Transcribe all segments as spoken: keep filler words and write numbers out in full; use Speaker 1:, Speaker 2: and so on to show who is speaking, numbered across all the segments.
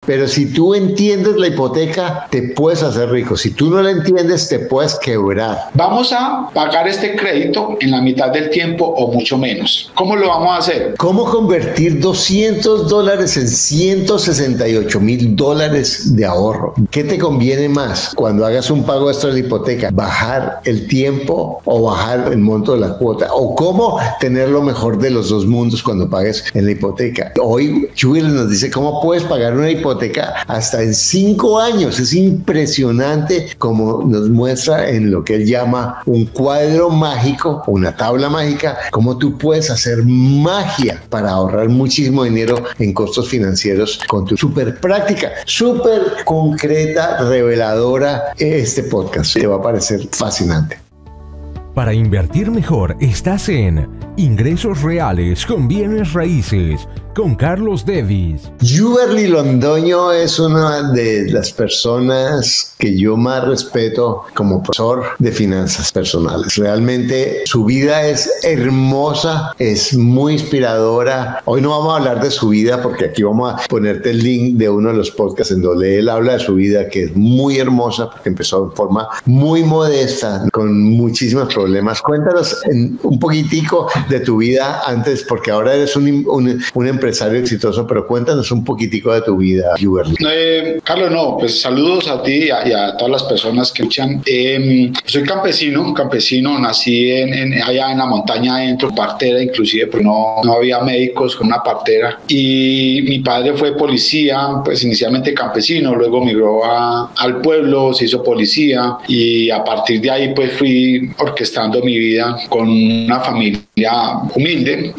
Speaker 1: pero si tú entiendes la hipoteca, te puedes hacer rico. Si tú no la entiendes, te puedes quebrar.
Speaker 2: Vamos a pagar este crédito en la mitad del tiempo o mucho menos. ¿Cómo lo vamos a hacer?
Speaker 1: ¿Cómo convertir doscientos dólares en ciento sesenta y ocho mil dólares de ahorro? ¿Qué te conviene más cuando hagas un pago extra de hipoteca? ¿Bajar el tiempo o bajar el monto de la cuota? ¿O cómo tener lo mejor de los dos mundos cuando pagues en la hipoteca? Hoy Jubil nos dice cómo puedes pagar una hipoteca hasta en cinco años. Es impresionante como nos muestra en lo que él llama un cuadro mágico, una tabla mágica, cómo tú puedes hacer magia para ahorrar muchísimo dinero en costos financieros con tu súper práctica, súper concreta, reveladora. Este podcast te va a parecer fascinante.
Speaker 3: Para invertir mejor, estás en Ingresos Reales con Bienes Raíces con Carlos Devis.
Speaker 1: Yuberly Londoño es una de las personas que yo más respeto como profesor de finanzas personales. Realmente su vida es hermosa, es muy inspiradora. Hoy no vamos a hablar de su vida porque aquí vamos a ponerte el link de uno de los podcasts en donde él habla de su vida, que es muy hermosa porque empezó de forma muy modesta, con muchísimos problemas. Cuéntanos en un poquitico de tu vida antes, porque ahora eres un, un, un empresario exitoso, pero cuéntanos un poquitico de tu vida, Yuberly.
Speaker 2: Eh, Carlos, no, pues saludos a ti y a, y a todas las personas que escuchan. Eh, soy campesino, campesino, nací en, en, allá en la montaña adentro, partera inclusive, pero no, no había médicos con una partera. Y mi padre fue policía, pues inicialmente campesino, luego migró a, al pueblo, se hizo policía y a partir de ahí pues fui orquestando mi vida con una familia humilde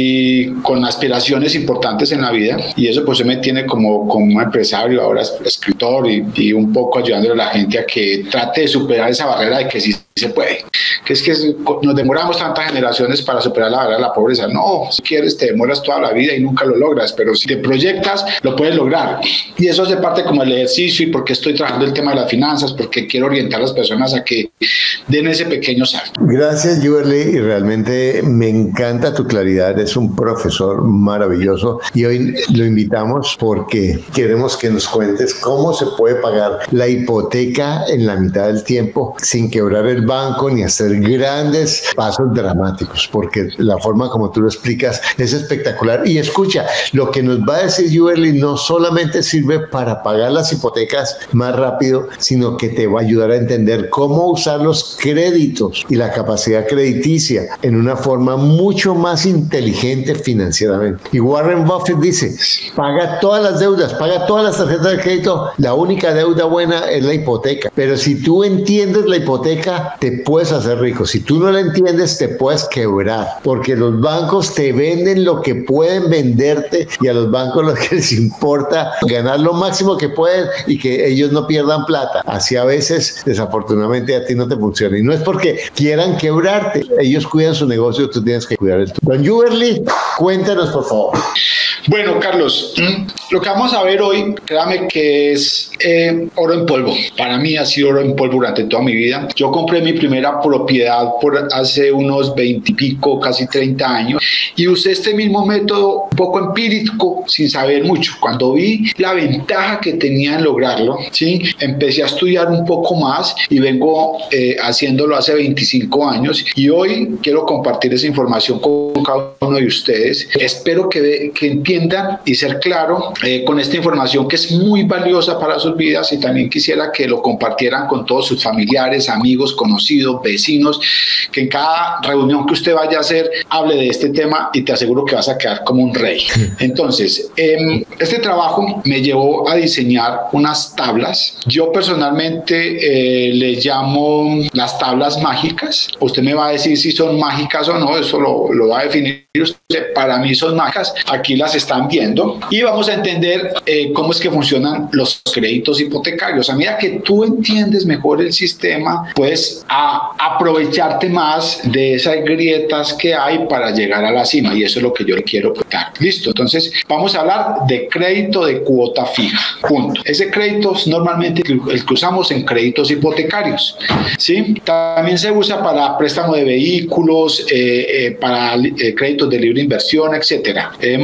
Speaker 2: y con aspiraciones importantes en la vida, y eso pues se me tiene como, como un empresario, ahora escritor y, y un poco ayudando a la gente a que trate de superar esa barrera de que sí se puede, que es que nos demoramos tantas generaciones para superar la barrera de la pobreza. No, si quieres te demoras toda la vida y nunca lo logras, pero si te proyectas lo puedes lograr, y eso hace parte como el ejercicio y porque estoy trabajando el tema de las finanzas, porque quiero orientar a las personas a que den ese pequeño salto.
Speaker 1: Gracias, Yuberly, y realmente me encanta tu claridad, eres un profesor maravilloso y hoy lo invitamos porque queremos que nos cuentes cómo se puede pagar la hipoteca en la mitad del tiempo sin quebrar el banco ni hacer grandes pasos dramáticos, porque la forma como tú lo explicas es espectacular. Y escucha, lo que nos va a decir Yuberly no solamente sirve para pagar las hipotecas más rápido, sino que te va a ayudar a entender cómo usar los créditos y la capacidad crediticia en una forma mucho más inteligente financieramente. Y Warren Buffett dice, paga todas las deudas, paga todas las tarjetas de crédito, la única deuda buena es la hipoteca. Pero si tú entiendes la hipoteca, te puedes hacer rico. Si tú no la entiendes, te puedes quebrar, porque los bancos te venden lo que pueden venderte y a los bancos lo que les importa ganar lo máximo que pueden y que ellos no pierdan plata. Así a veces, desafortunadamente, a ti no te funciona. Y no es porque quieran quebrarte, ellos cuidan su negocio, tú tienes que cuidar el tuyo. Don Yuberly, cuéntanos por favor.
Speaker 2: Bueno, Carlos, lo que vamos a ver hoy, créame que es eh, oro en polvo. Para mí ha sido oro en polvo durante toda mi vida. Yo compré mi primera propiedad por hace unos veinte y pico, casi treinta años, y usé este mismo método un poco empírico, sin saber mucho. Cuando vi la ventaja que tenía en lograrlo, ¿sí? Empecé a estudiar un poco más y vengo eh, haciéndolo hace veinticinco años, y hoy quiero compartir esa información con cada uno de ustedes. Espero que, que entiendan y ser claro eh, con esta información que es muy valiosa para sus vidas, y también quisiera que lo compartieran con todos sus familiares, amigos, conocidos, vecinos, que en cada reunión que usted vaya a hacer hable de este tema y te aseguro que vas a quedar como un rey. Entonces, eh, este trabajo me llevó a diseñar unas tablas. Yo personalmente eh, les llamo las tablas mágicas. Usted me va a decir si son mágicas o no, eso lo, lo va a definir usted. Para mí son mágicas, aquí las están viendo, y vamos a entender eh, cómo es que funcionan los créditos hipotecarios. A medida que tú entiendes mejor el sistema, puedes a aprovecharte más de esas grietas que hay para llegar a la cima, y eso es lo que yo le quiero contar. Listo, entonces vamos a hablar de crédito de cuota fija, punto. Ese crédito es normalmente el que usamos en créditos hipotecarios, ¿sí? También se usa para préstamo de vehículos, eh, eh, para eh, créditos de libre inversión, etcétera. Eh, me voy a concentrar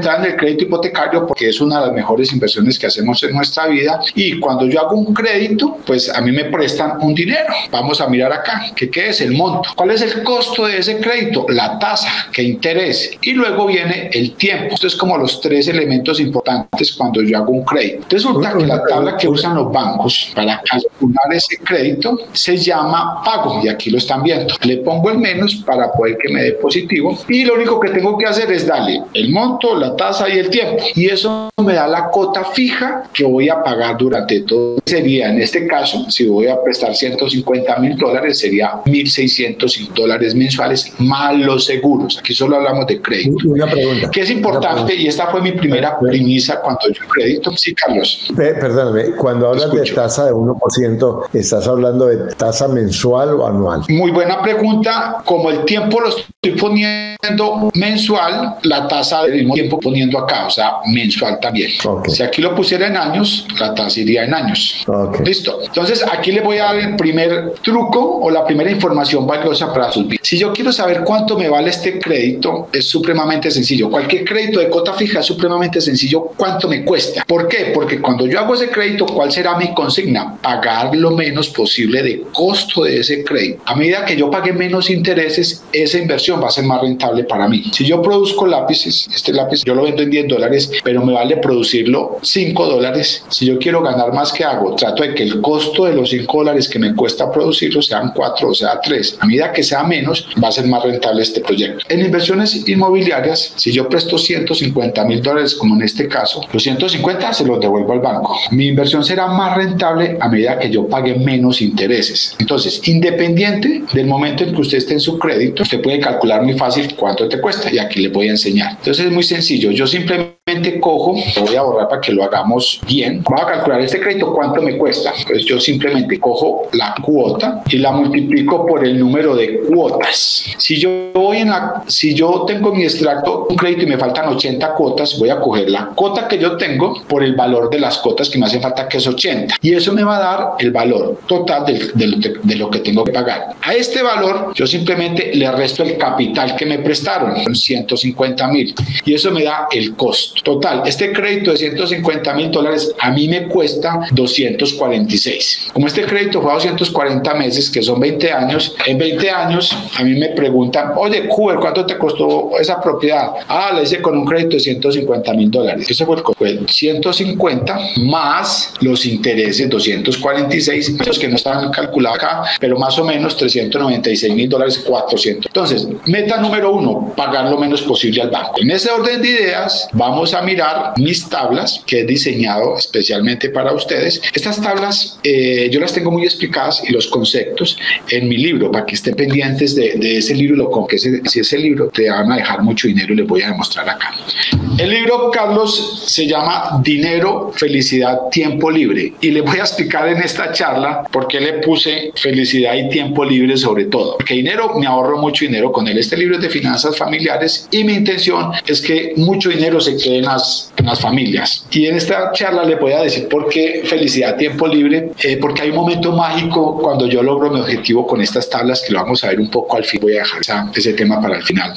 Speaker 2: entrar en el crédito hipotecario porque es una de las mejores inversiones que hacemos en nuestra vida, y cuando yo hago un crédito, pues a mí me prestan un dinero. Vamos a mirar acá, que qué es el monto, cuál es el costo de ese crédito, la tasa, qué interés, y luego viene el tiempo. Esto es como los tres elementos importantes cuando yo hago un crédito. Resulta que la tabla que usan los bancos para calcular ese crédito se llama pago, y aquí lo están viendo. Le pongo el menos para poder que me dé positivo, y lo único que tengo que hacer es darle el monto, la tasa y el tiempo, y eso me da la cuota fija que voy a pagar durante todo. Sería, en este caso, si voy a prestar ciento cincuenta mil dólares, sería mil seiscientos dólares mensuales más los seguros. Aquí solo hablamos de crédito.
Speaker 1: Una pregunta.
Speaker 2: Que es importante, y esta fue mi primera premisa cuando yo crédito. Sí, Carlos.
Speaker 1: Perdóname, cuando hablas de tasa de uno por ciento, ¿estás hablando de tasa mensual o anual?
Speaker 2: Muy buena pregunta. Como el tiempo lo estoy poniendo mensual, la tasa del mismo tiempo poniendo acá, o sea, mensual también. Okay. Si aquí lo pusiera en años, la tasa iría en años. Okay. Listo. Entonces, aquí le voy a dar el primer truco o la primera información valiosa para sus vidas. Si yo quiero saber cuánto me vale este crédito, es supremamente sencillo. Cualquier crédito de cuota fija es supremamente sencillo. ¿Cuánto me cuesta? ¿Por qué? Porque cuando yo hago ese crédito, ¿cuál será mi consigna? Pagar lo menos posible de costo de ese crédito. A medida que yo pague menos intereses, esa inversión va a ser más rentable para mí. Si yo produzco lápices, este lápiz yo lo vendo en diez dólares, pero me vale producirlo cinco dólares. Si yo quiero ganar más, ¿qué hago? Trato de que el costo de los cinco dólares que me cuesta producirlo sean cuatro o sea tres. A medida que sea menos, va a ser más rentable este proyecto. En inversiones inmobiliarias, si yo presto ciento cincuenta mil dólares, como en este caso, los ciento cincuenta se los devuelvo al banco. Mi inversión será más rentable a medida que yo pague menos intereses. Entonces, independiente del momento en que usted esté en su crédito, usted puede calcular muy fácil cuánto te cuesta, y aquí le voy a enseñar. Entonces es muy sencillo. Yo simplemente cojo, lo voy a borrar para que lo hagamos bien. Voy a calcular este crédito, cuánto me cuesta. Pues yo simplemente cojo la cuota y la multiplico por el número de cuotas. Si yo voy en la, si yo tengo mi extracto un crédito y me faltan ochenta cuotas, voy a coger la cuota que yo tengo por el valor de las cuotas que me hacen falta, que es ochenta, y eso me va a dar el valor total de, de, de lo que tengo que pagar. A este valor yo simplemente le resto el capital que me prestaron, son ciento cincuenta mil, y eso me da el costo total. Este crédito de ciento cincuenta mil dólares a mí me cuesta doscientos cuarenta y seis. Como este crédito fue a doscientos cuarenta meses, que son veinte años, en veinte años a mí me preguntan, oye, Cuber, ¿cuánto te costó esa propiedad? Ah, la hice con un crédito de ciento cincuenta mil dólares. Ese fue el costo, fue ciento cincuenta más los intereses, doscientos cuarenta y seis, los que no estaban calculados acá, pero más o menos trescientos noventa y seis mil dólares, cuatrocientos. Entonces, meta número uno, pagar lo menos posible al banco. En ese orden de ideas, vamos a mirar mis tablas que he diseñado especialmente para ustedes. Estas tablas eh, yo las tengo muy explicadas, y los conceptos en mi libro, para que estén pendientes de, de ese libro, lo con que ese, si ese libro te van a dejar mucho dinero, y les voy a demostrar acá. El libro, Carlos, se llama Dinero, Felicidad, Tiempo Libre, y les voy a explicar en esta charla por qué le puse felicidad y tiempo libre sobre todo. Porque dinero, me ahorro mucho dinero con él. Este libro es de finanzas familiares, y mi intención es que mucho dinero se quede en las, en las familias. Y en esta charla les voy a decir por qué felicidad, tiempo libre, eh, porque hay un momento mágico cuando yo logro mi objetivo con estas tablas, que lo vamos a ver un poco al fin. Voy a dejar esa, ese tema para el final.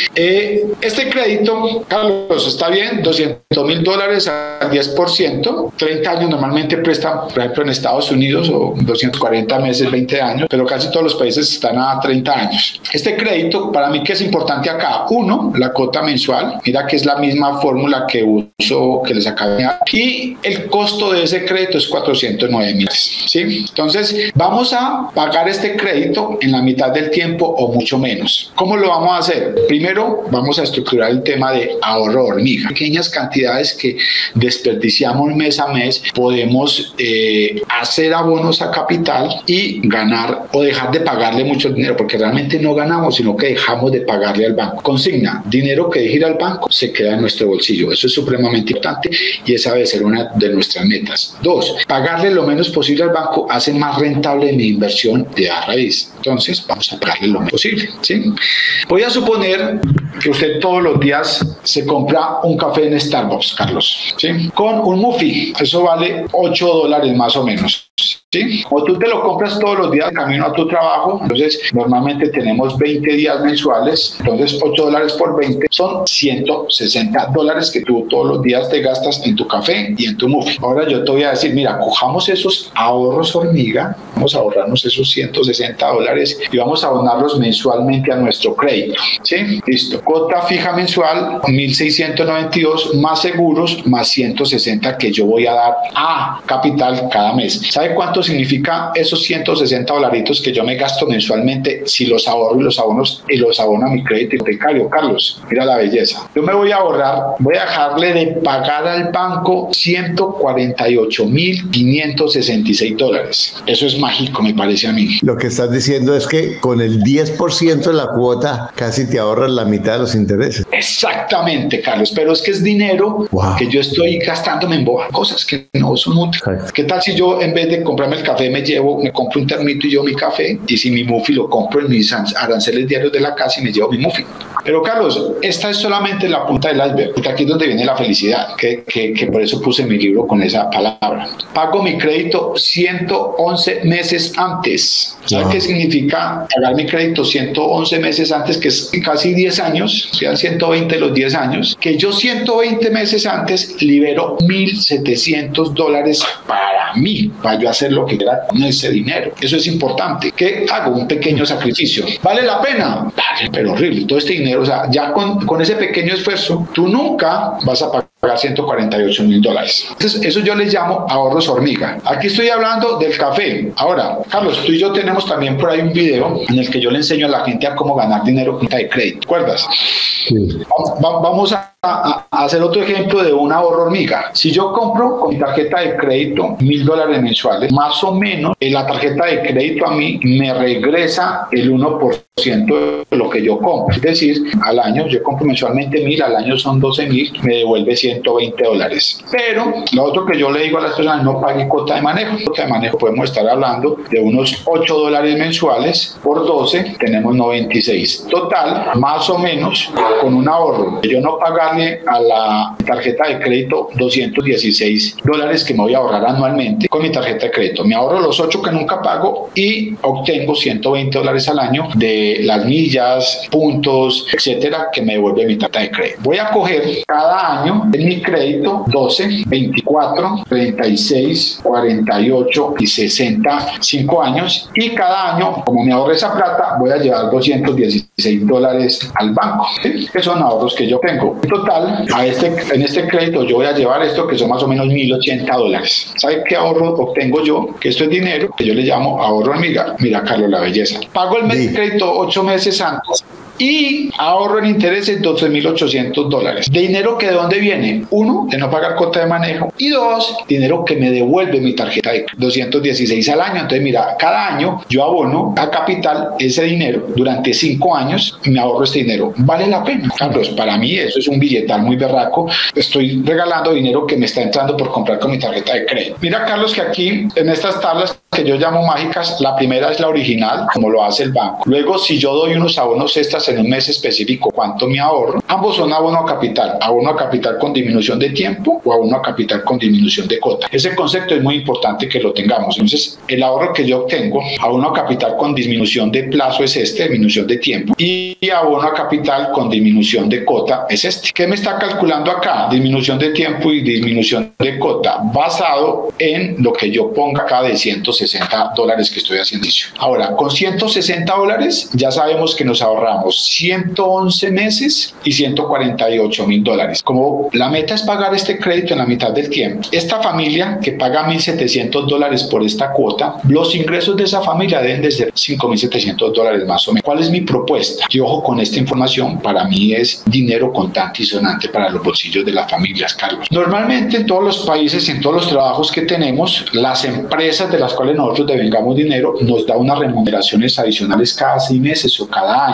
Speaker 2: Eh, este crédito, Carlos, está bien, doscientos mil dólares al diez por ciento, treinta años normalmente prestan, por ejemplo en Estados Unidos, o doscientos cuarenta meses, veinte años, pero casi todos los países están a treinta años. Este crédito, para mí, ¿qué es importante acá? Uno, la cuota mensual, mira que es la misma fórmula que uso, que les acabo de dar, y el costo de ese crédito es cuatrocientos nueve mil, ¿sí? Entonces, vamos a pagar este crédito en la mitad del tiempo o mucho menos. ¿Cómo lo vamos a hacer? Primero, vamos a estructurar el tema de ahorro hormiga. Pequeñas cantidades que desperdiciamos mes a mes, podemos eh, hacer abonos a capital y ganar o dejar de pagarle mucho dinero, porque realmente no ganamos, sino que dejamos de pagarle al banco. Consigna, dinero que deje ir al banco se queda en nuestro bolsillo. Eso es supremamente importante, y esa debe ser una de nuestras metas. Dos, pagarle lo menos posible al banco hace más rentable mi inversión de a raíz. Entonces, vamos a pagarle lo menos posible, ¿sí? Voy a suponer que usted todos los días se compra un café en Starbucks, Carlos, ¿sí? Con un muffin. Eso vale ocho dólares más o menos. ¿sí? O tú te lo compras todos los días de camino a tu trabajo, entonces normalmente tenemos veinte días mensuales, entonces ocho dólares por veinte son ciento sesenta dólares que tú todos los días te gastas en tu café y en tu muffin. Ahora yo te voy a decir, mira, cojamos esos ahorros hormiga, vamos a ahorrarnos esos ciento sesenta dólares y vamos a abonarlos mensualmente a nuestro crédito, ¿sí? Listo. Cuota fija mensual, mil seiscientos noventa y dos más seguros, más ciento sesenta que yo voy a dar a capital cada mes. ¿Sabe cuánto significa esos ciento sesenta dolaritos que yo me gasto mensualmente si los ahorro y los abonos y los abono a mi crédito hipotecario? Carlos, mira la belleza. Yo me voy a ahorrar, voy a dejarle de pagar al banco ciento cuarenta y ocho mil quinientos sesenta y seis dólares. Eso es mágico, me parece a mí.
Speaker 1: Lo que estás diciendo es que con el diez por ciento de la cuota casi te ahorras la mitad de los intereses.
Speaker 2: Exactamente, Carlos, pero es que es dinero wow. que yo estoy gastándome en boas, cosas que no son útiles. ¿Qué tal si yo en vez de comprarme el café me llevo, me compro un termito y llevo mi café, y si mi muffin lo compro en mis aranceles diarios de la casa y me llevo mi muffin? Pero Carlos, esta es solamente la punta del iceberg, porque aquí es donde viene la felicidad, que, que, que por eso puse mi libro con esa palabra. Pago mi crédito ciento once meses antes. ¿Sabes wow. qué significa pagar mi crédito ciento once meses antes? Que es casi diez años, sean ciento veinte los diez años, que yo ciento veinte meses antes libero mil setecientos dólares para mí, para yo hacer lo que quiera con ese dinero. Eso es importante. ¿Qué hago? Un pequeño sacrificio. ¿Vale la pena? Vale, pero horrible. Todo este dinero, o sea, ya con, con ese pequeño esfuerzo, tú nunca vas a pagar ciento cuarenta y ocho mil dólares. Entonces, eso yo les llamo ahorros hormiga. Aquí estoy hablando del café. Ahora, Carlos, tú y yo tenemos también por ahí un video en el que yo le enseño a la gente a cómo ganar dinero con tarjeta de crédito. ¿Recuerdas? Sí. Vamos, vamos a, a, a hacer otro ejemplo de un ahorro hormiga. Si yo compro con mi tarjeta de crédito mil dólares mensuales, más o menos la tarjeta de crédito a mí me regresa el uno por ciento de lo que yo compro. Es decir, al año yo compro mensualmente mil, al año son doce mil, me devuelve ciento veinte dólares. Pero lo otro que yo le digo a las personas, no pague cuota de manejo. Cuota de manejo podemos estar hablando de unos ocho dólares mensuales por doce, tenemos noventa y seis. Total, más o menos, con un ahorro de yo no pagarle a la tarjeta de crédito doscientos dieciséis dólares que me voy a ahorrar anualmente con mi tarjeta de crédito. Me ahorro los ocho que nunca pago y obtengo ciento veinte dólares al año de las millas, puntos, etcétera, que me devuelve mi tarjeta de crédito. Voy a coger cada año en mi crédito doce, veinticuatro, treinta y seis, cuarenta y ocho y sesenta, cinco años, y cada año, como me ahorré esa plata, voy a llevar doscientos dieciséis dólares al banco, ¿sí? Que son ahorros que yo tengo. En total, a este, en este crédito yo voy a llevar esto que son más o menos mil ochenta dólares. ¿Sabe qué ahorro obtengo yo? Que esto es dinero que yo le llamo ahorro hormiga. Mira, Carlos, la belleza. Pago el sí. crédito ocho meses antes y ahorro en intereses doce mil ochocientos dólares. ¿De dinero que de dónde viene? Uno, de no pagar cuota de manejo, y dos, dinero que me devuelve mi tarjeta de doscientos dieciséis al año. Entonces mira, cada año yo abono a capital ese dinero durante cinco años y me ahorro este dinero. ¿Vale la pena? Carlos, para mí eso es un billetal muy berraco. Estoy regalando dinero que me está entrando por comprar con mi tarjeta de crédito. Mira, Carlos, que aquí en estas tablas que yo llamo mágicas, la primera es la original, como lo hace el banco. Luego, si yo doy unos abonos extras en un mes específico, ¿cuánto me ahorro? Ambos son abono a capital, abono a capital con disminución de tiempo o abono a capital con disminución de cuota. Ese concepto es muy importante que lo tengamos. Entonces, el ahorro que yo obtengo, abono a capital con disminución de plazo es este, disminución de tiempo, y abono a capital con disminución de cuota es este. ¿Qué me está calculando acá? Disminución de tiempo y disminución de cuota, basado en lo que yo ponga acá de ciento sesenta dólares que estoy haciendo. Ahora, con ciento sesenta dólares ya sabemos que nos ahorramos ciento once meses y ciento cuarenta y ocho mil dólares. Como la meta es pagar este crédito en la mitad del tiempo, esta familia que paga mil setecientos dólares por esta cuota, los ingresos de esa familia deben de ser cinco mil setecientos dólares más o menos. ¿Cuál es mi propuesta? Y ojo con esta información, para mí es dinero contante y sonante para los bolsillos de las familias, Carlos. Normalmente en todos los países, en todos los trabajos que tenemos, las empresas de las cuales nosotros devengamos dinero nos da unas remuneraciones adicionales cada seis meses o cada año, unos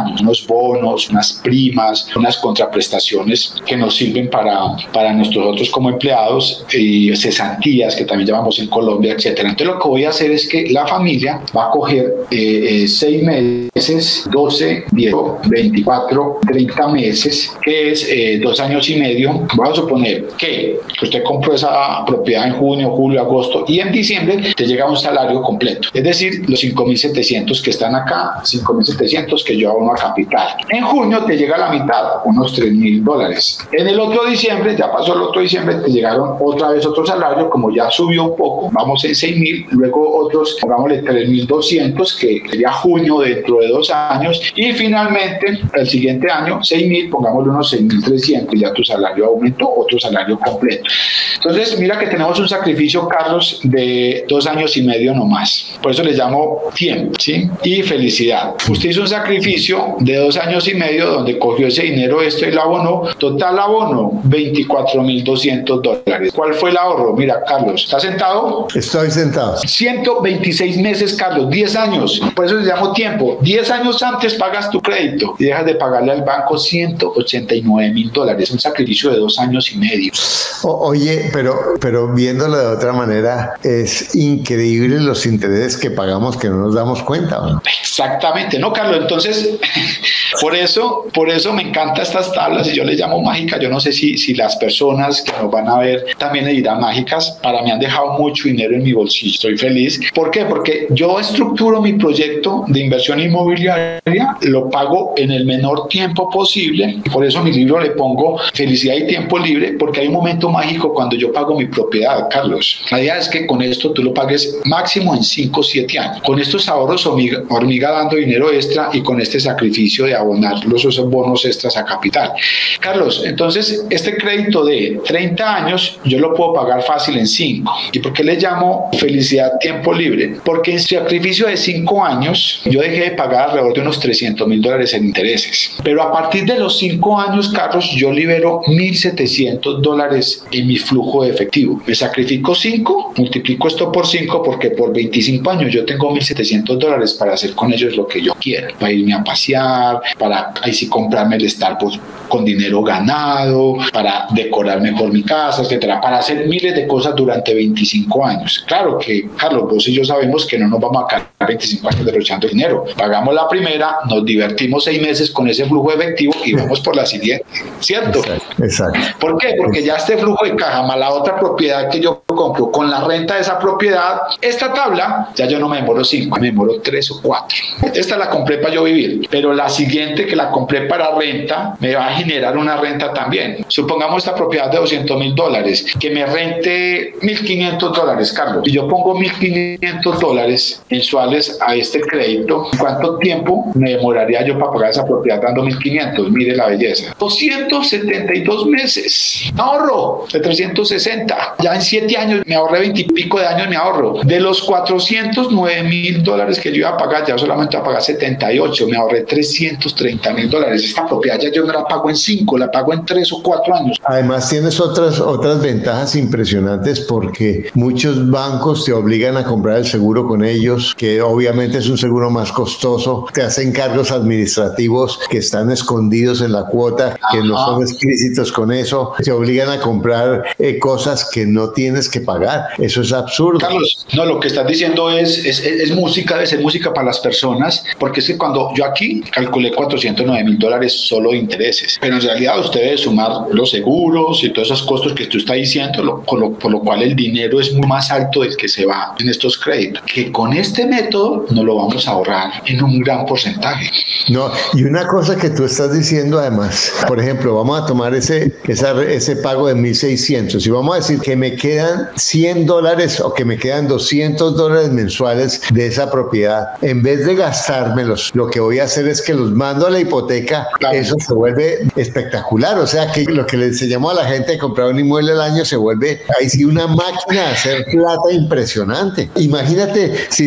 Speaker 2: bonos, unas primas, unas contraprestaciones que nos sirven para, para nosotros como empleados, y cesantías que también llamamos en Colombia, etcétera. Entonces lo que voy a hacer es que la familia va a coger eh, eh, seis meses, doce, diez, veinticuatro, treinta meses, que es eh, dos años y medio. Vamos a suponer que usted compró esa propiedad en junio, julio, agosto, y en diciembre te llega un salario completo, es decir, los cinco mil setecientos que están acá, cinco mil setecientos que yo abono a capital. En junio te llega la mitad, unos tres mil dólares. En el otro diciembre, ya pasó el otro diciembre, te llegaron otra vez otro salario, como ya subió un poco, vamos en seis mil, luego otros, pongámosle tres mil doscientos, que sería junio dentro de dos años, y finalmente el siguiente año seis mil, pongámosle unos seis mil trescientos, y ya tu salario aumentó, otro salario completo. Entonces mira que tenemos un sacrificio, Carlos, de dos años y medio nomás, por eso le llamo tiempo, ¿sí? Y felicidad. Usted hizo un sacrificio de dos años y medio donde cogió ese dinero esto y lo abonó, total abono veinticuatro mil doscientos dólares. ¿Cuál fue el ahorro? Mira, Carlos, ¿estás sentado?
Speaker 1: Estoy sentado.
Speaker 2: ciento veintiséis meses, Carlos, diez años, por eso le llamo tiempo. diez años antes pagas tu crédito y dejas de pagarle al banco ciento ochenta y nueve mil dólares, un sacrificio de dos años y medio.
Speaker 1: O, oye, pero, pero viéndolo de otra manera, es increíble los intereses que pagamos que no nos damos cuenta, ¿no?
Speaker 2: Exactamente, ¿no, Carlos? Entonces, por eso, por eso me encantan estas tablas y yo les llamo mágicas. Yo no sé si, si las personas que nos van a ver también le dirán mágicas. Para mí han dejado mucho dinero en mi bolsillo. Estoy feliz. ¿Por qué? Porque yo estructuro mi proyecto de inversión inmobiliaria, lo pago en el menor tiempo posible. Y por eso a mi libro le pongo felicidad y tiempo libre, porque hay un momento mágico cuando yo pago mi propiedad, Carlos. La idea es que con esto tú lo pagues máximo en cinco o siete años. Con estos ahorros hormiga, hormiga dando dinero extra y con este sacrificio de abonar los esos bonos extras a capital. Carlos, entonces este crédito de treinta años yo lo puedo pagar fácil en cinco. ¿Y por qué le llamo felicidad tiempo libre? Porque en sacrificio de cinco años yo dejé de pagar alrededor de unos trescientos mil dólares en intereses. Pero a partir de los cinco años, Carlos, yo libero mil setecientos dólares en mi flujo de efectivo. Me sacrifico cinco, multiplico esto por cinco, porque por veinticinco años yo tengo mil setecientos dólares para hacer con ellos lo que yo quiera, para irme a pasear, para ahí sí comprarme el Starbucks con dinero ganado, para decorar mejor mi casa, etcétera, para hacer miles de cosas durante veinticinco años. Claro que, Carlos, vos y yo sabemos que no nos vamos a quedar veinticinco años derrochando dinero. Pagamos la primera, nos divertimos seis meses con ese flujo efectivo y vamos por la siguiente, ¿cierto?
Speaker 1: Exacto. Exacto.
Speaker 2: ¿Por qué? Porque ya este flujo de caja más la otra propiedad que yo compro con la renta de esa propiedad, esta tabla, ya yo no me demoro cinco, me demoro tres o cuatro. Esta la compré para yo vivir, pero la siguiente que la compré para renta me va a generar una renta también. Supongamos esta propiedad de doscientos mil dólares, que me rente mil quinientos dólares, Carlos. Si yo pongo mil quinientos dólares mensuales a este crédito, ¿cuánto tiempo me demoraría yo para pagar esa propiedad dando mil quinientos? Mire la belleza. doscientos setenta y dos meses. Ahorro de trescientos sesenta. Ya en siete años me ahorré veinte y pico de años, me ahorro. De los cuatrocientos nueve mil dólares que yo iba a pagar, ya solamente voy a pagar setenta y ocho. Me ahorré trescientos treinta mil dólares. Esta propiedad ya yo no la pago en cinco, la pago en tres o cuatro años.
Speaker 1: Además tienes otras, otras ventajas impresionantes, porque muchos bancos te obligan a comprar el seguro con ellos, que obviamente es un seguro más costoso, te hacen cargos administrativos que están escondidos en la cuota, que Ajá. no son explícitos con eso, te obligan a comprar eh, cosas que no tienes que pagar. Eso es absurdo.
Speaker 2: Carlos, no, lo que estás diciendo es, es, es, es música, debe ser música para las personas, porque es que cuando yo aquí calculé cuatrocientos nueve mil dólares solo de intereses, pero en realidad usted debe sumar los seguros y todos esos costos que tú estás diciendo, lo, por, lo, por lo cual el dinero es muy más alto del que se va en estos créditos, que con este método no lo vamos a ahorrar en un gran porcentaje.
Speaker 1: No, y una cosa que tú estás diciendo además, por ejemplo, vamos a tomar ese, esa, ese pago de mil seiscientos y vamos a decir que me quedan cien dólares o que me quedan doscientos dólares mensuales de esa propiedad. En vez de gastármelos, lo que voy a hacer es que los mando a la hipoteca. Claro. Eso se vuelve espectacular. O sea, que lo que le enseñamos a la gente de comprar un inmueble al año se vuelve ahí sí una máquina de hacer plata impresionante. Imagínate si tú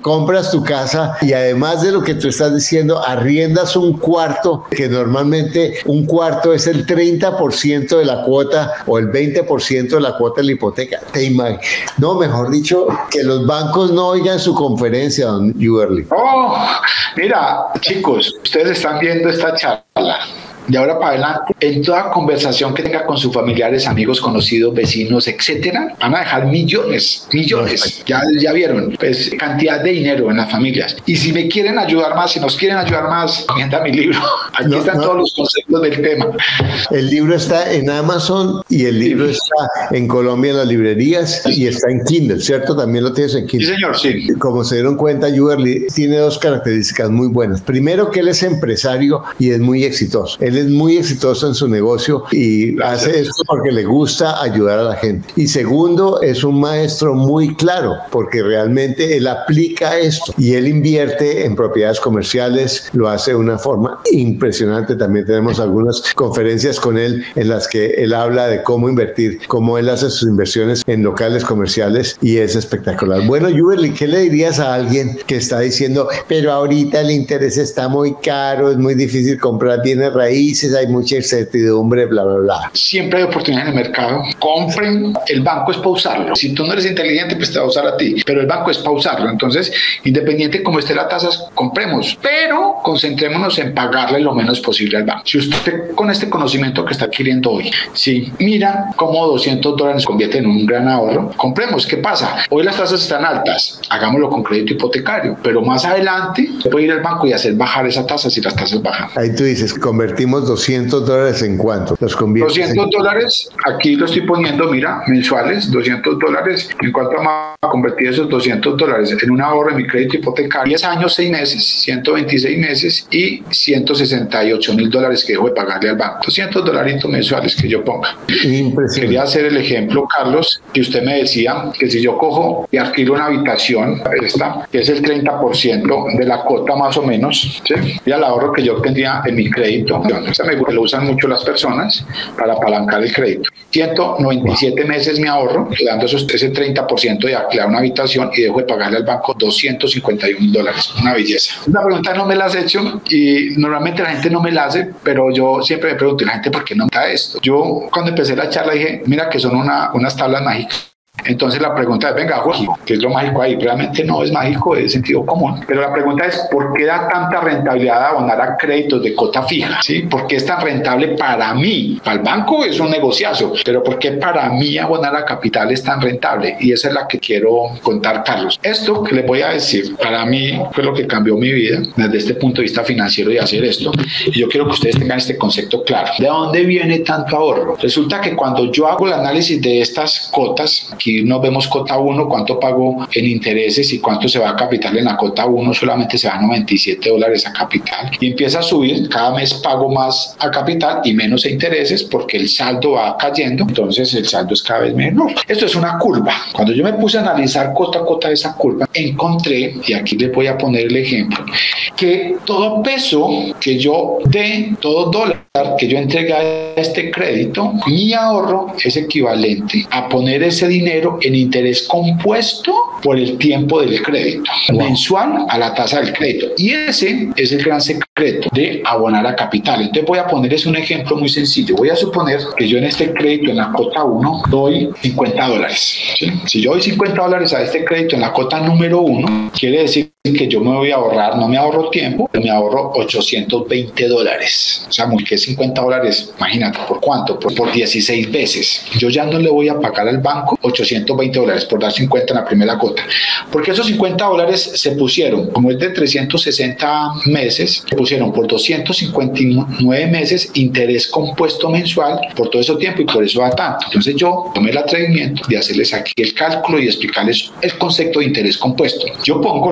Speaker 1: compras tu casa y además de lo que tú estás diciendo, arriendas un cuarto, que normalmente un cuarto es el treinta por ciento de la cuota o el veinte por ciento de la cuota de la hipoteca. Te imag- no, mejor dicho, que los bancos no oigan su conferencia, don Yuberly.
Speaker 2: Oh, mira, chicos, ustedes están viendo esta charla. De ahora para adelante, en toda conversación que tenga con sus familiares, amigos, conocidos, vecinos, etcétera, van a dejar millones, millones. Ya, ya vieron, pues cantidad de dinero en las familias. Y si me quieren ayudar más, si nos quieren ayudar más, mienta mi libro. Aquí no, están no. todos los conceptos del tema.
Speaker 1: El libro está en Amazon y el libro sí. está en Colombia en las librerías y está en Kindle, ¿cierto? También lo tienes en Kindle.
Speaker 2: Sí, señor, sí.
Speaker 1: Como se dieron cuenta, Yuberly tiene dos características muy buenas. Primero, que él es empresario y es muy exitoso. Él es muy exitoso en su negocio y Gracias. hace esto porque le gusta ayudar a la gente. Y segundo, es un maestro muy claro porque realmente él aplica esto y él invierte en propiedades comerciales, lo hace de una forma impresionante. También tenemos algunas conferencias con él en las que él habla de cómo invertir, cómo él hace sus inversiones en locales comerciales y es espectacular. Bueno, Yuberly, ¿qué le dirías a alguien que está diciendo, pero ahorita el interés está muy caro, es muy difícil comprar bienes raíces, hay mucha incertidumbre, bla, bla, bla?
Speaker 2: Siempre hay oportunidad en el mercado. Compren. El banco es pausarlo. Si tú no eres inteligente, pues te va a usar a ti. Pero el banco es pausarlo. Entonces, independiente como esté la tasa, compremos. Pero concentrémonos en pagarle lo menos posible al banco. Si usted con este conocimiento que está adquiriendo hoy, si mira cómo doscientos dólares se convierte en un gran ahorro, compremos. ¿Qué pasa? Hoy las tasas están altas. Hagámoslo con crédito hipotecario. Pero más adelante, se puede ir al banco y hacer bajar esa tasa si las tasas bajan.
Speaker 1: Ahí tú dices, convertimos doscientos dólares en cuánto? Los
Speaker 2: doscientos dólares, aquí lo estoy poniendo, mira, mensuales, doscientos dólares. ¿En cuánto vamos a convertir esos doscientos dólares? En un ahorro en mi crédito hipotecario, diez años, seis meses, ciento veintiséis meses y ciento sesenta y ocho mil dólares que dejo de pagarle al banco. doscientos dolaritos mensuales que yo ponga. Quería hacer el ejemplo, Carlos, que usted me decía que si yo cojo y adquiero una habitación, esta, que es el treinta por ciento de la cuota más o menos, ¿sí? Y al ahorro que yo tendría en mi crédito, esta me lo usan mucho las personas para apalancar el crédito. ciento noventa y siete meses mi ahorro, dando esos, ese treinta por ciento de alquilar una habitación y dejo de pagarle al banco doscientos cincuenta y un mil dólares. Una belleza. Una pregunta no me la has hecho y normalmente la gente no me la hace, pero yo siempre me pregunto, ¿la gente por qué no me da esto? Yo cuando empecé la charla dije, mira que son una, unas tablas mágicas. Entonces la pregunta es, venga, ¿qué es lo mágico ahí? Realmente no es mágico, es sentido común. Pero la pregunta es, ¿por qué da tanta rentabilidad de abonar a créditos de cuota fija? ¿Sí? ¿Por qué es tan rentable para mí? Para el banco es un negociazo, pero ¿por qué para mí abonar a capital es tan rentable? Y esa es la que quiero contar, Carlos. Esto que les voy a decir, para mí fue lo que cambió mi vida desde este punto de vista financiero y hacer esto. Y yo quiero que ustedes tengan este concepto claro. ¿De dónde viene tanto ahorro? Resulta que cuando yo hago el análisis de estas cotas, aquí nos vemos cota uno, cuánto pago en intereses y cuánto se va a capital en la cota uno, solamente se va a noventa y siete dólares a capital y empieza a subir, cada mes pago más a capital y menos a intereses porque el saldo va cayendo, entonces el saldo es cada vez menor. Esto es una curva. Cuando yo me puse a analizar cota a cota de esa curva, encontré, y aquí les voy a poner el ejemplo, que todo peso que yo dé, todo dólar que yo entregue a este crédito, mi ahorro es equivalente a poner ese dinero en interés compuesto por el tiempo del crédito, wow. mensual a la tasa del crédito. Y ese es el gran secreto de abonar a capital. Entonces voy a ponerles un ejemplo muy sencillo. Voy a suponer que yo en este crédito en la cota uno doy cincuenta dólares. ¿Sí? Si yo doy cincuenta dólares a este crédito en la cota número uno, quiere decir que yo me voy a ahorrar, no me ahorro tiempo, me ahorro ochocientos veinte dólares. O sea, que cincuenta dólares, imagínate, ¿por cuánto? Por, por dieciséis veces. Yo ya no le voy a pagar al banco ochocientos veinte dólares por dar cincuenta en la primera cuota. Porque esos cincuenta dólares se pusieron, como es de trescientos sesenta meses, se pusieron por doscientos cincuenta y nueve meses interés compuesto mensual por todo ese tiempo y por eso da tanto. Entonces yo tomé el atrevimiento de hacerles aquí el cálculo y explicarles el concepto de interés compuesto. Yo pongo los cincuenta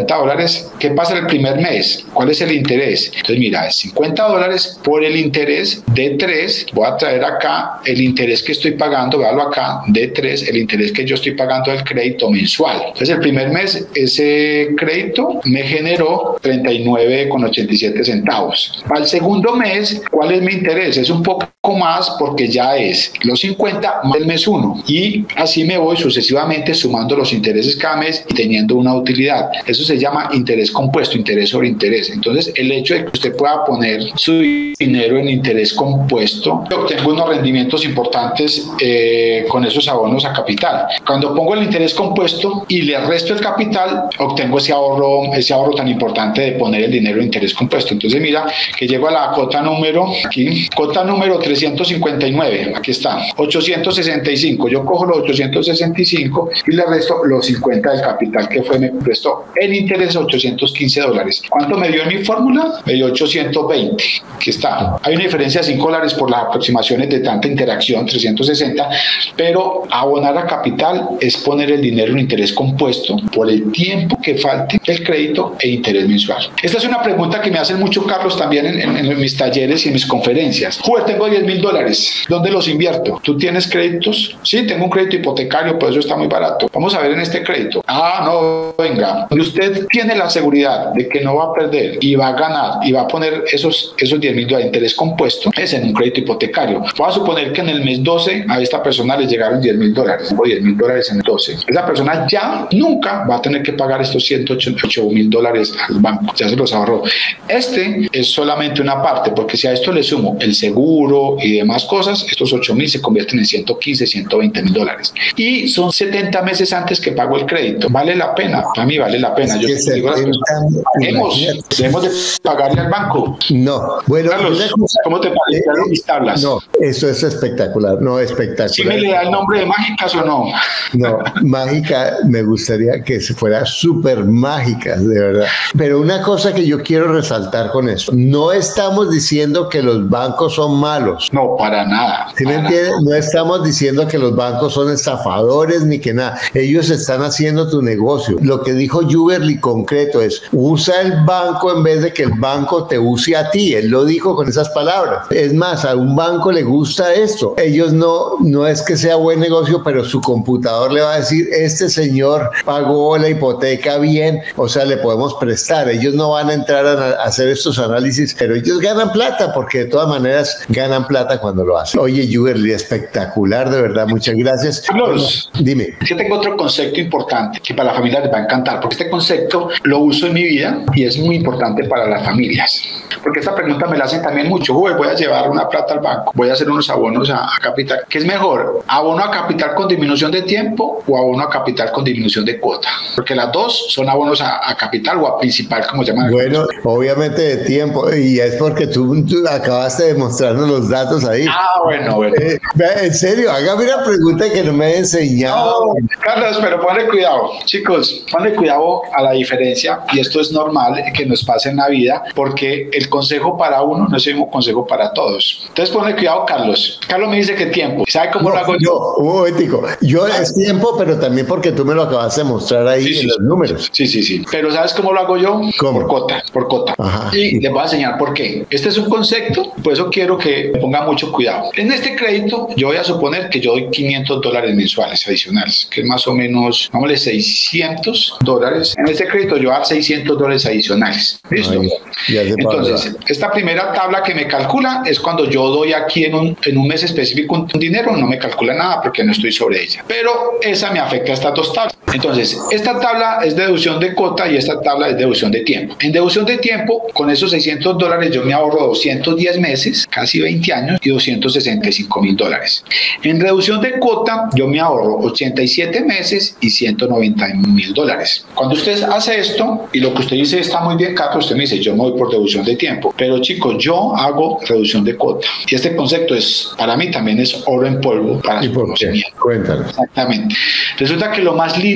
Speaker 2: cincuenta dólares, ¿qué pasa el primer mes? ¿Cuál es el interés? Entonces mira, es cincuenta dólares por el interés de tres, voy a traer acá el interés que estoy pagando, véalo acá, de tres, el interés que yo estoy pagando del crédito mensual. Entonces el primer mes ese crédito me generó treinta y nueve con ochenta y siete centavos. Al segundo mes, ¿cuál es mi interés? Es un poco más porque ya es los cincuenta más el mes uno, y así me voy sucesivamente sumando los intereses cada mes y teniendo una utilidad. Eso se llama interés compuesto, interés sobre interés. Entonces el hecho de que usted pueda poner su dinero en interés compuesto, obtengo unos rendimientos importantes eh, con esos abonos a capital. Cuando pongo el interés compuesto y le resto el capital, obtengo ese ahorro, ese ahorro tan importante de poner el dinero en interés compuesto. Entonces mira que llego a la cuota número, aquí, cuota número trescientos cincuenta y nueve, aquí está, ochocientos sesenta y cinco. Yo cojo los ochocientos sesenta y cinco y le resto los cincuenta del capital que fue, me prestó el interés ochocientos quince dólares. ¿Cuánto me dio en mi fórmula? Me dio ochocientos veinte. Aquí está. Hay una diferencia de cinco dólares por las aproximaciones de tanta interacción, trescientos sesenta, pero abonar a capital es poner el dinero en interés compuesto por el tiempo que falte el crédito e interés mensual. Esta es una pregunta que me hacen mucho, Carlos, también en, en, en mis talleres y en mis conferencias. Joder, tengo diez mil dólares. ¿Dónde los invierto? ¿Tú tienes créditos? Sí, tengo un crédito hipotecario, por eso está muy barato. Vamos a ver en este crédito. Ah, no, venga. Y usted tiene la seguridad de que no va a perder y va a ganar y va a poner esos, esos diez mil dólares de interés compuesto, es en un crédito hipotecario. Voy a suponer que en el mes doce a esta persona le llegaron diez mil dólares o diez mil dólares en el doce. Esa persona ya nunca va a tener que pagar estos ciento ocho mil dólares al banco. Ya se los ahorró. Este es solamente una parte, porque si a esto le sumo el seguro y demás cosas, estos ocho mil se convierten en ciento quince, ciento veinte mil dólares. Y son setenta meses antes que pago el crédito. ¿Vale la pena? Para mí vale la pena. Yo te digo, paguemos, debemos de pagarle al banco.
Speaker 1: No. Bueno,
Speaker 2: Carlos, ¿cómo te parecen mis tablas?
Speaker 1: No, eso es espectacular. No, espectacular.
Speaker 2: ¿Sí me le da el nombre de mágicas o no?
Speaker 1: No, mágica, me gustaría que fuera súper mágica, de verdad. Pero una cosa que yo quiero resaltar con eso, no estamos diciendo que los bancos son malos.
Speaker 2: No, para nada.
Speaker 1: ¿Sí me entiendes? No estamos diciendo que los bancos son estafadores ni que nada. Ellos están haciendo tu negocio. Lo que dijo Juberly concreto es, usa el banco en vez de que el banco te use a ti. Él lo dijo con esas palabras. Es más, a un banco le gusta esto. Ellos no, no es que sea buen negocio, pero su computador le va a decir, este señor pagó la hipoteca bien, o sea, le podemos prestar. Ellos no van a entrar a hacer estos análisis, pero ellos ganan plata, porque de todas maneras ganan plata cuando lo hacen. Oye, Juberly, espectacular, de verdad, muchas gracias.
Speaker 2: Carlos,
Speaker 1: bueno, dime.
Speaker 2: Es que tengo otro concepto importante que para la familia les va a encantar, porque este concepto lo uso en mi vida y es muy importante para las familias. Porque esta pregunta me la hacen también mucho. Voy a llevar una plata al banco, voy a hacer unos abonos a, a capital. ¿Qué es mejor? ¿Abono a capital con disminución de tiempo o abono a capital con disminución de cuota? Porque las dos son abonos a, a capital o a principal, como se llaman.
Speaker 1: Bueno, obviamente de tiempo, y es porque tú, tú acabaste de mostrarnos los datos ahí.
Speaker 2: Ah, bueno, bueno.
Speaker 1: Eh, en serio, hágame una pregunta que no me he enseñado.
Speaker 2: No, Carlos, pero ponle cuidado. Chicos, ponle cuidado a la diferencia, y esto es normal que nos pase en la vida, porque el consejo para uno no es el mismo consejo para todos. Entonces ponle cuidado, Carlos. Carlos me dice que tiempo. ¿Sabe cómo
Speaker 1: no,
Speaker 2: lo hago yo?
Speaker 1: No, un momentico. Yo es tiempo, pero también porque tú me lo acabas de mostrar ahí
Speaker 2: sí,
Speaker 1: en
Speaker 2: sí,
Speaker 1: los números.
Speaker 2: Sí, sí, sí. Pero ¿sabes cómo lo hago yo?
Speaker 1: ¿Cómo?
Speaker 2: Por cota, por cota.
Speaker 1: Ajá.
Speaker 2: Y les voy a enseñar por qué. Este es un concepto, por eso quiero que pongan mucho cuidado. En este crédito, yo voy a suponer que yo doy quinientos dólares mensuales adicionales, que es más o menos, vámonos, seiscientos dólares. En este crédito yo voy a dar seiscientos dólares adicionales. ¿Listo?
Speaker 1: Ay, ya se
Speaker 2: Entonces,
Speaker 1: pasa.
Speaker 2: esta primera tabla que me calcula es cuando yo doy aquí en un, en un mes específico un dinero, no me calcula nada porque no estoy sobre ella. Pero esa me afecta a estas dos tablas. Entonces, esta tabla es deducción de cuota y esta tabla es deducción de tiempo. En deducción de tiempo, con esos seiscientos dólares yo me ahorro doscientos diez meses, casi veinte años, y doscientos sesenta y cinco mil dólares. En reducción de cuota, yo me ahorro ochenta y siete meses y ciento noventa mil dólares. Cuando usted hace esto, y lo que usted dice está muy bien, Carlos, usted me dice, yo me voy por deducción de tiempo. Pero chicos, yo hago reducción de cuota. Y este concepto es, para mí también es oro en polvo para
Speaker 1: ¿Y
Speaker 2: su
Speaker 1: por
Speaker 2: conocimiento.
Speaker 1: qué? Cuéntanos.
Speaker 2: Exactamente. Resulta que lo más lindo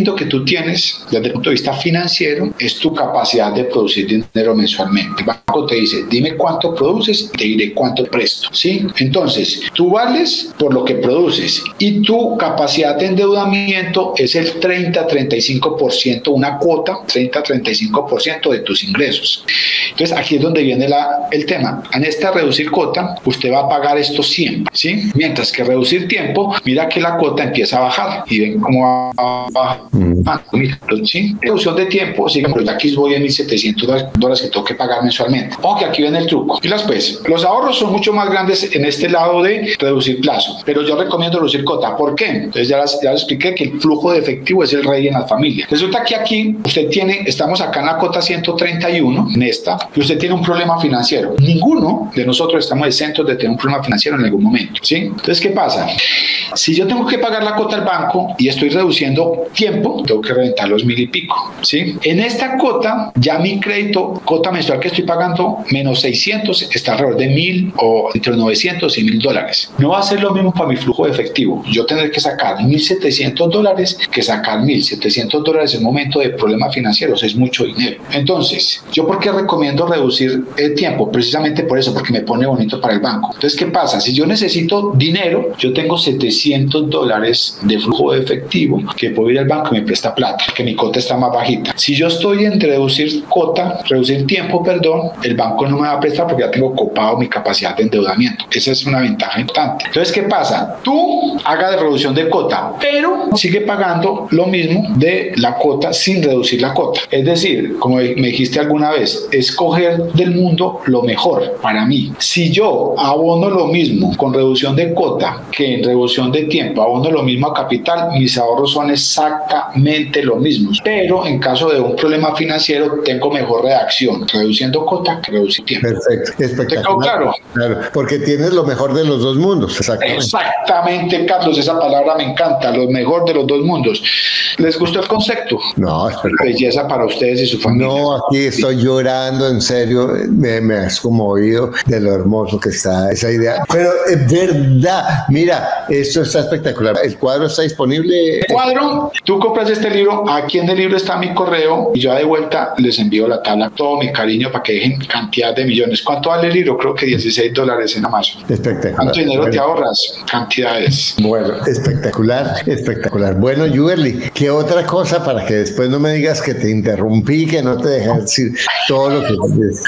Speaker 2: lindo que tú tienes desde el punto de vista financiero es tu capacidad de producir dinero mensualmente. El banco te dice, dime cuánto produces, te diré cuánto presto, ¿sí? Entonces, tú vales por lo que produces y tu capacidad de endeudamiento es el treinta a treinta y cinco por ciento, una cuota, treinta a treinta y cinco por ciento de tus ingresos. Entonces, aquí es donde viene la, el tema. En esta reducir cuota, usted va a pagar esto siempre, ¿sí? Mientras que reducir tiempo, mira que la cuota empieza a bajar y ven cómo va bajando, ¿sí? Reducción de tiempo, sigamos, ya aquí voy en mil setecientos dólares que tengo que pagar mensualmente. Ojo que aquí viene el truco. Y las pues, los ahorros son mucho más grandes en este lado de reducir plazo, pero yo recomiendo reducir cuota. ¿Por qué? Entonces ya les, ya les expliqué que el flujo de efectivo es el rey en la familia. Resulta que aquí usted tiene, estamos acá en la cuota ciento treinta y uno, en esta, y usted tiene un problema financiero. Ninguno de nosotros estamos exentos de tener un problema financiero en algún momento, ¿sí? Entonces, ¿qué pasa? Si yo tengo que pagar la cuota al banco y estoy reduciendo tiempo, tengo que reventar los mil y pico, ¿sí? En esta cuota, ya mi crédito, cuota mensual que estoy pagando, menos seiscientos, está alrededor de mil o entre novecientos y mil dólares. No va a ser lo mismo para mi flujo de efectivo. Yo tendré que sacar mil setecientos dólares que sacar mil setecientos dólares en un momento de problemas financieros. Es mucho dinero. Entonces, ¿yo por qué recomiendo reducir el tiempo? Precisamente por eso, porque me pone bonito para el banco. Entonces, ¿qué pasa? Si yo necesito dinero, yo tengo setecientos dólares de flujo de efectivo que puedo ir al banco y me presta plata, que mi cuota está más bajita. Si yo estoy en reducir cuota, reducir tiempo, perdón, el banco no me va a prestar porque ya tengo copado mi capacidad de endeudamiento. Esa es una ventaja importante. Entonces, ¿qué pasa? Tú haga de reducción de cuota, pero sigue pagando lo mismo de la cuota sin reducir la cuota. Es decir, como me dijiste alguna vez, escoger del mundo lo mejor para mí. Si yo abono lo mismo con reducción de cuota que en reducción de tiempo, abono lo mismo a capital, mis ahorros son exactamente lo mismo. Pero en caso de un problema financiero, tengo mejor reacción reduciendo cuota que reducir tiempo.
Speaker 1: Perfecto, espectacular.
Speaker 2: Claro.
Speaker 1: Claro, porque tienes lo mejor de los dos mundos. Exactamente.
Speaker 2: Exactamente, Carlos, esa palabra me encanta, lo mejor de los dos mundos. ¿Les gustó el concepto?
Speaker 1: No, es perfecto.
Speaker 2: Belleza para ustedes y su familia.
Speaker 1: No, aquí estoy llorando, en serio, me, me has conmovido de lo hermoso que está esa idea. Pero es verdad, mira, esto está espectacular. ¿El cuadro está disponible?
Speaker 2: El cuadro, tú compras este libro, aquí en el libro está mi correo y yo de vuelta les envío la tabla, todo mi cariño para que dejen cantidad de millones. ¿Cuánto vale el libro? Creo que dieciséis dólares en Amazon.
Speaker 1: Espectacular.
Speaker 2: ¿Cuánto dinero
Speaker 1: bueno.
Speaker 2: te ahorras? Cantidades.
Speaker 1: Bueno, espectacular, espectacular. Bueno, Yuberly, ¿qué otra cosa para que después no me digas que te interrumpí, que no te dejé decir todo lo que dices?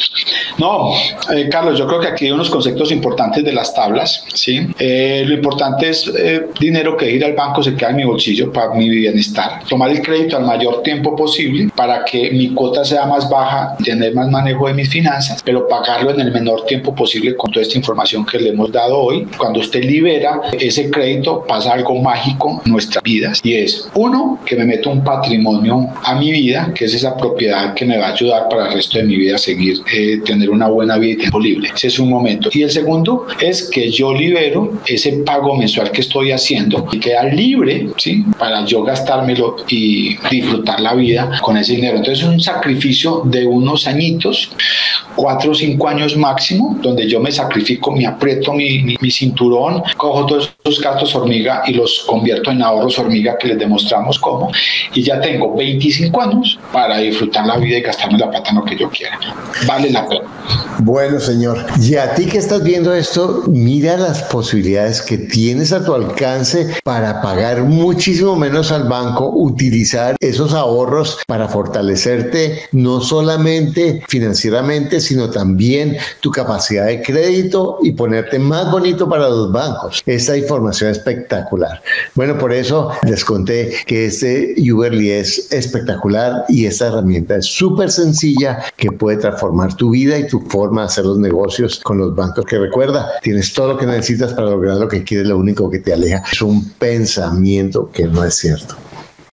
Speaker 2: No, eh, Carlos, yo creo que aquí hay unos conceptos importantes de las tablas, ¿sí? Eh, lo importante es eh, dinero que ir al banco se queda en mi bolsillo para mi bienestar. Tomar el crédito al mayor tiempo posible para que mi cuota sea más baja, tener más manejo de mis finanzas, pero pagarlo en el menor tiempo posible con toda esta información que le hemos dado hoy. Cuando usted libera ese crédito, pasa algo mágico en nuestras vidas y es, uno, que me meto un patrimonio a mi vida, que es esa propiedad que me va a ayudar para el resto de mi vida a seguir, eh, tener una buena vida y tiempo libre. Ese es un momento. Y el segundo es que yo libero ese pago mensual que estoy haciendo y queda libre, ¿sí? Para yo gastármelo y disfrutar la vida con ese dinero. Entonces es un sacrificio de unos añitos, cuatro o cinco años máximo, donde yo me sacrifico, me aprieto mi, mi, mi cinturón, cojo todos esos gastos hormiga y los convierto en ahorros hormiga que les demostramos cómo, y ya tengo veinticinco años para disfrutar la vida y gastarme la plata en lo que yo quiera. Vale la pena.
Speaker 1: Bueno, señor, y a ti que estás viendo esto, mira las posibilidades que tienes a tu alcance para pagar muchísimo menos al banco, utilizar esos ahorros para fortalecerte no solamente financieramente, sino también tu capacidad de crédito y ponerte más bonito para los bancos. Esta información es espectacular. Bueno, por eso les conté que este Yuberly es espectacular y esta herramienta es súper sencilla que puede transformar tu vida y tu forma de hacer los negocios con los bancos, que recuerda, tienes todo lo que necesitas para lograr lo que quieres, lo único que te aleja es un pensamiento que no es cierto.